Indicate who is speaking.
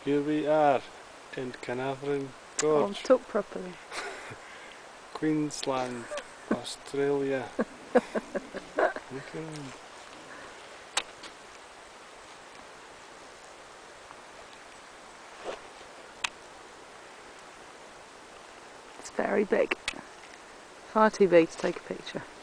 Speaker 1: Here we are in Carnarvon Gorge,
Speaker 2: Talk properly.
Speaker 1: Queensland, Australia. Look around.
Speaker 2: It's very big. Far too big to take a picture.